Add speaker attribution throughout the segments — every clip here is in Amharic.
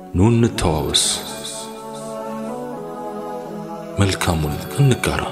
Speaker 1: ኑን እንተዋወስ መልካሙን እንጋራ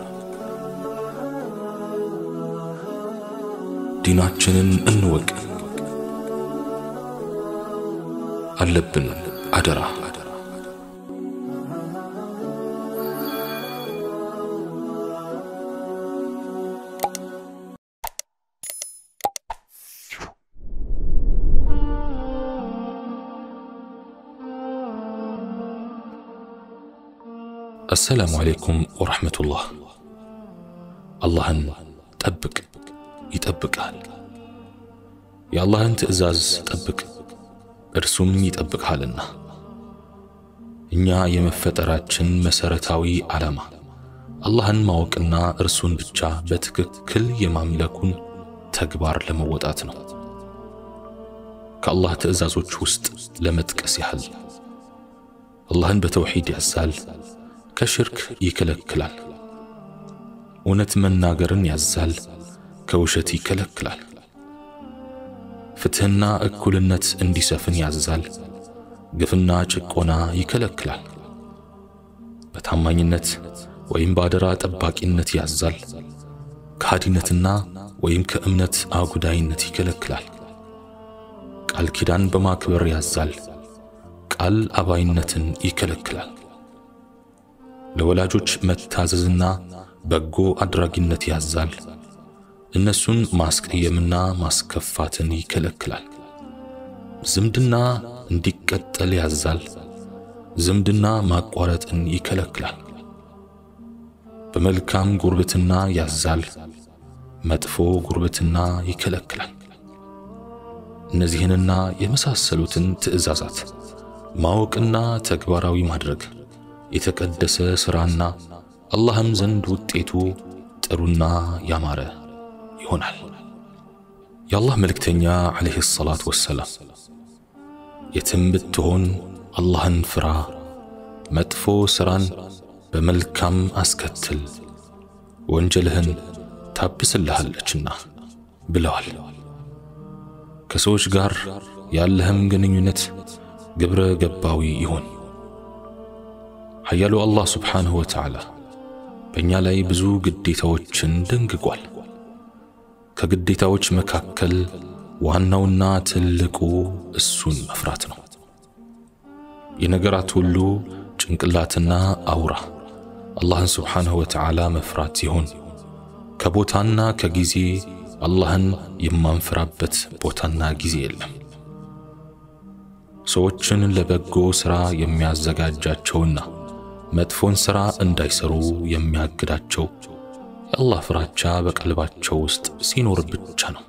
Speaker 1: ዲናችንን እንወቅ አለብን አደራ السلام عليكم ورحمة الله አላህን ጠብቅ ይጠብቅሃል የአላህን ትእዛዝ ጠብቅ እርሱም ይጠብቅሃልና እኛ የመፈጠራችን መሰረታዊ ዓላማ አላህን ማወቅና እርሱን ብቻ በትክክል የማምለኩን ተግባር ለመወጣት ነው ከአላህ ትእዛዞች ውስጥ ለመጥቀስ ያህል አላህን በተውሂድ ያዛል ከሽርክ ይከለክላል እውነት መናገርን ያዛል ከውሸት ይከለክላል ፍትህና እኩልነት እንዲሰፍን ያዛል ግፍና ጭቆና ይከለክላል በታማኝነት ወይም ባደራ ጠባቂነት ያዛል ከሃዲነትና ወይም ከእምነት አጉዳይነት ይከለክላል ቃል ኪዳን በማክበር ያዛል ቃል አባይነትን ይከለክላል ለወላጆች መታዘዝና በጎ አድራጊነት ያዛል እነሱን ማስቀየምና ማስከፋትን ይከለክላል ዝምድና እንዲቀጠል ያዛል ዝምድና ማቋረጥን ይከለክላል በመልካም ጉርብትና ያዛል መጥፎ ጉርብትና ይከለክላል እነዚህንና የመሳሰሉትን ትእዛዛት ማወቅና ተግባራዊ ማድረግ የተቀደሰ ስራና አላህም ዘንድ ውጤቱ ጥሩና ያማረ ይሆናል የአላህ መልእክተኛ አለይሂ ሰላቱ ወሰላም የትም ብትሆን አላህን ፍራ መጥፎ ስራን በመልካም አስከትል ወንጀልህን ታብስልሃለችና ብለዋል ከሰዎች ጋር ያለህም ግንኙነት ግብረ ገባዊ ይሁን ኃያሉ አላህ ሱብሓነሁ ወተዓላ በእኛ ላይ ብዙ ግዴታዎችን ደንግጓል ከግዴታዎች መካከል ዋናውና ትልቁ እሱን መፍራት ነው የነገራት ሁሉ ጭንቅላትና አውራ አላህን ሱብሓነሁ ወተዓላ መፍራት ሲሆን ከቦታና ከጊዜ አላህን የማንፈራበት ቦታና ጊዜ የለም ሰዎችን ለበጎ ሥራ የሚያዘጋጃቸውና መጥፎን ሥራ እንዳይሰሩ የሚያግዳቸው የአላህ ፍራቻ በቀልባቸው ውስጥ ሲኖር ብቻ ነው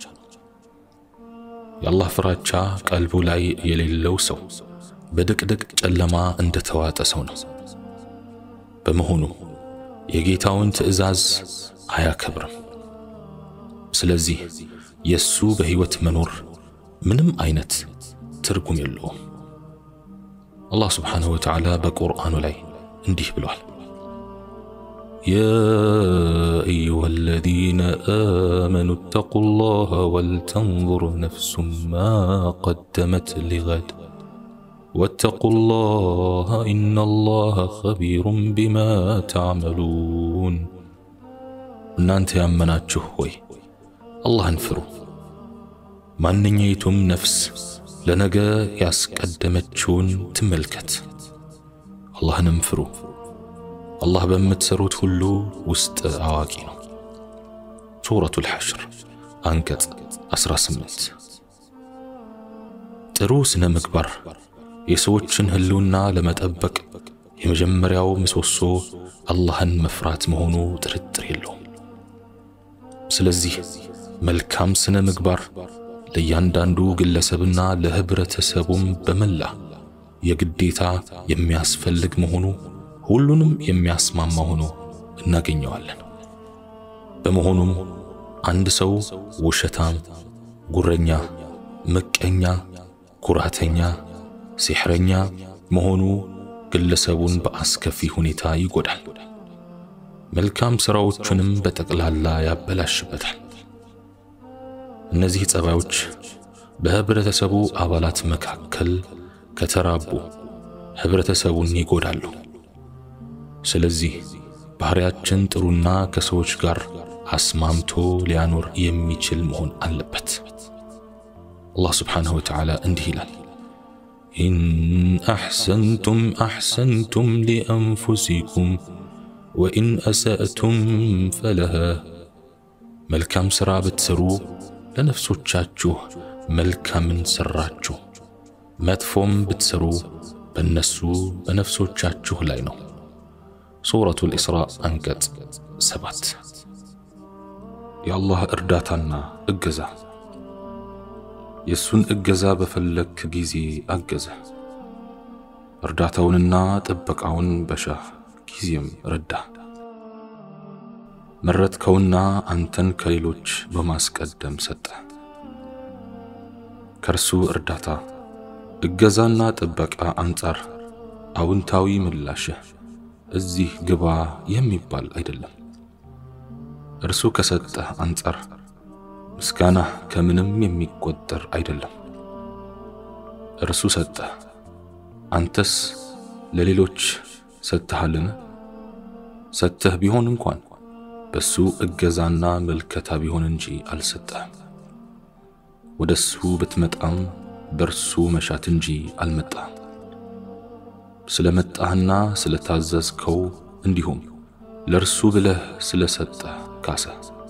Speaker 1: የአላህ ፍራቻ ቀልቡ ላይ የሌለው ሰው በድቅድቅ ጨለማ እንደተዋጠ ሰው ነው በመሆኑ የጌታውን ትእዛዝ አያከብርም ስለዚህ የሱ በህይወት መኖር ምንም አይነት ትርጉም የለውም አላህ ሱብሓነሁ ወተዓላ በቁርአኑ ላይ እንዲህ ብሏል يا أيها الذين آمنوا اتقوا الله ولتنظر نفس ما قدمت لغد واتقوا الله إن الله خبير بما تعملون እናንተ ያመናችሁ ሆይ አላህን ፍሩ ማንኛይቱም ነፍስ ለነገ ያስቀደመችውን ትመልከት አላህንም ፍሩ አላህ በምትሰሩት ሁሉ ውስጥ አዋቂ ነው ሱረቱል ሐሽር አንቀጽ 18 ጥሩ ስነ ምግባር የሰዎችን ህልውና ለመጠበቅ የመጀመሪያው ምሰሶ አላህን መፍራት መሆኑ ጥርጥር የለውም ስለዚህ መልካም ስነ ምግባር ለእያንዳንዱ ግለሰብና ለህብረተሰቡም በመላ የግዴታ የሚያስፈልግ መሆኑ ሁሉንም የሚያስማማ ሆኖ እናገኘዋለን በመሆኑም አንድ ሰው ውሸታም ጉረኛ ምቀኛ ኩራተኛ ሲህረኛ መሆኑ ግለሰቡን በአስከፊ ሁኔታ ይጎዳል መልካም ስራዎቹንም በጠቅላላ ያበላሽበታል እነዚህ ጸባዮች በህብረተሰቡ አባላት መካከል ከተራቡ ህብረተሰቡን ይጎዳሉ። ስለዚህ ባህሪያችን ጥሩና ከሰዎች ጋር አስማምቶ ሊያኖር የሚችል መሆን አለበት። አላህ ስብሓንሁ ወተዓላ እንዲህ ይላል፣ ኢን አሕሰንቱም ሊአንፉሲኩም ወኢን አሳእቱም ፈለሃ። መልካም ሥራ ብትሰሩ ለነፍሶቻችሁ መልካምን ሠራችሁ፣ መጥፎም ብትሰሩ በእነሱ በነፍሶቻችሁ ላይ ነው። ሱረቱል ኢስራእ አንቀጽ 7። የአላህ እርዳታና እገዛ። የሱን እገዛ በፈለክ ጊዜ አገዘ። እርዳታውንና ጥበቃውን በሻህ ጊዜም ረዳ። መረጥከውና አንተን ከሌሎች በማስቀደም ሰጠ። ከርሱ እርዳታ እገዛና ጥበቃ አንጻር አውንታዊ ምላሽህ እዚህ ግባ የሚባል አይደለም። እርሱ ከሰጠህ አንጻር ምስጋናህ ከምንም የሚቆጠር አይደለም። እርሱ ሰጠህ፣ አንተስ ለሌሎች ሰጥተሃልን? ሰጥተህ ቢሆን እንኳን በሱ እገዛና መልከታ ቢሆን እንጂ አልሰጠህም። ወደሱ ብትመጣም በርሱ መሻት እንጂ አልመጣህም። ስለመጣህና ስለታዘዝከው እንዲሁም ለርሱ ብለህ ስለሰጠህ ካሰ።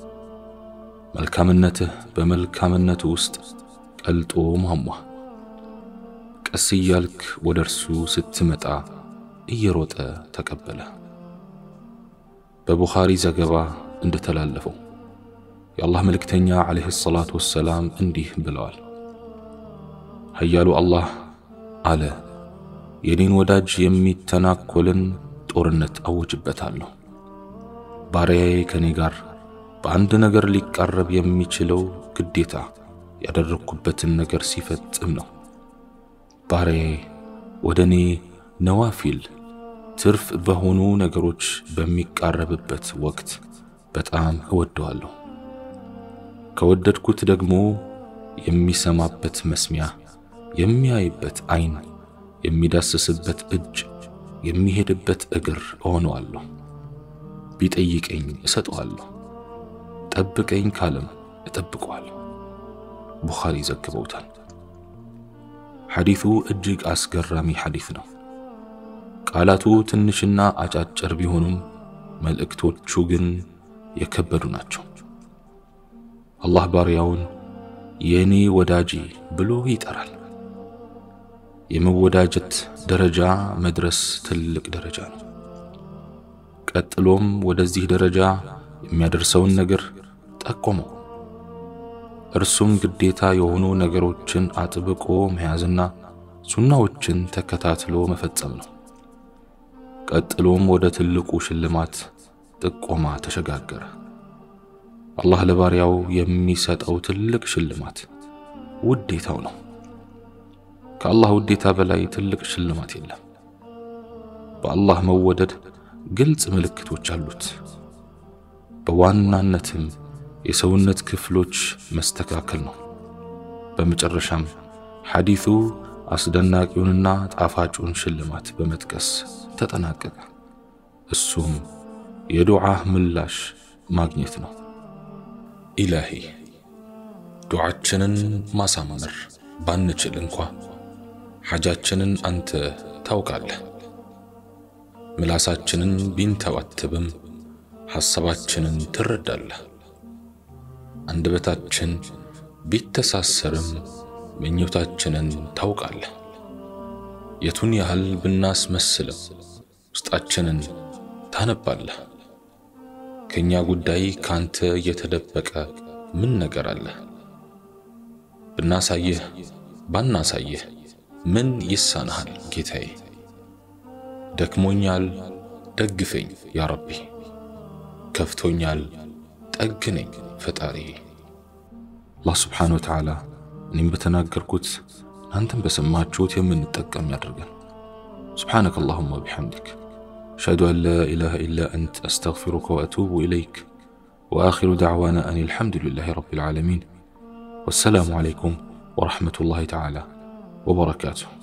Speaker 1: መልካምነትህ በመልካምነቱ ውስጥ ቀልጦ ማሟ። ቀስ እያልክ ወደ እርሱ ስትመጣ እየሮጠ ተቀበለ። በቡኻሪ ዘገባ እንደተላለፈው የአላህ መልእክተኛ ዓለይሂ ሰላቱ ወሰላም እንዲህ ብለዋል፣ ኃያሉ አላህ አለ፣ የኔን ወዳጅ የሚተናኮልን ጦርነት አውጅበታለሁ። ባሪያዬ ከኔ ጋር በአንድ ነገር ሊቃረብ የሚችለው ግዴታ ያደረኩበትን ነገር ሲፈጽም ነው። ባሪያዬ ወደኔ ነዋፊል ትርፍ በሆኑ ነገሮች በሚቃረብበት ወቅት በጣም እወደዋለሁ። ከወደድኩት ደግሞ የሚሰማበት መስሚያ፣ የሚያይበት አይን፣ የሚዳስስበት እጅ፣ የሚሄድበት እግር እሆነዋለሁ። ቢጠይቀኝ እሰጠዋለሁ፣ ጠብቀኝ ካለም እጠብቀዋለሁ። ቡኻሪ ዘግበውታል። ሐዲሱ እጅግ አስገራሚ ሐዲስ ነው። ቃላቱ ትንሽና አጫጭር ቢሆኑም መልእክቶቹ ግን የከበዱ ናቸው። አላህ ባሪያውን የኔ ወዳጅ ብሎ ይጠራል። የመወዳጀት ደረጃ መድረስ ትልቅ ደረጃ ነው። ቀጥሎም ወደዚህ ደረጃ የሚያደርሰውን ነገር ጠቆመው። እርሱም ግዴታ የሆኑ ነገሮችን አጥብቆ መያዝና ሱናዎችን ተከታትሎ መፈጸም ነው። ቀጥሎም ወደ ትልቁ ሽልማት ጥቆማ ተሸጋገረ። አላህ ለባሪያው የሚሰጠው ትልቅ ሽልማት ውዴታው ነው። ከአላህ ውዴታ በላይ ትልቅ ሽልማት የለም። በአላህ መወደድ ግልጽ ምልክቶች አሉት። በዋናነትም የሰውነት ክፍሎች መስተካከል ነው። በመጨረሻም ሐዲሱ አስደናቂውንና ጣፋጩን ሽልማት በመጥቀስ ተጠናቀቀ። እሱም የዱዓ ምላሽ ማግኘት ነው። ኢላሂ ዱዓችንን ማሳመር ባንችል እንኳ ሐጃችንን አንተ ታውቃለህ። ምላሳችንን ቢንተባተብም ሐሳባችንን ትረዳለህ። አንደበታችን ቢተሳሰርም ምኞታችንን ታውቃለህ። የቱን ያህል ብናስመስልም ውስጣችንን ታነባለህ። ከኛ ጉዳይ ካንተ የተደበቀ ምን ነገር አለ? ብናሳየህ ባናሳየህ ምን ይሳናሃል ጌታዬ? ደክሞኛል ደግፈኝ ያ ረቢ፣ ከፍቶኛል ጠግነኝ ፈጣሪ። አላህ ስብሓነሁ ወተዓላ እኔም በተናገርኩት አንተም በሰማችሁት የምንጠቀም ያድርገን። سبحانك اللهم وبحمدك أشهد أن لا إله إلا أنت أستغفرك وأتوب إليك وآخر دعوانا أن الحمد لله رب العالمين والسلام عليكم ورحمة الله تعالى وبركاته.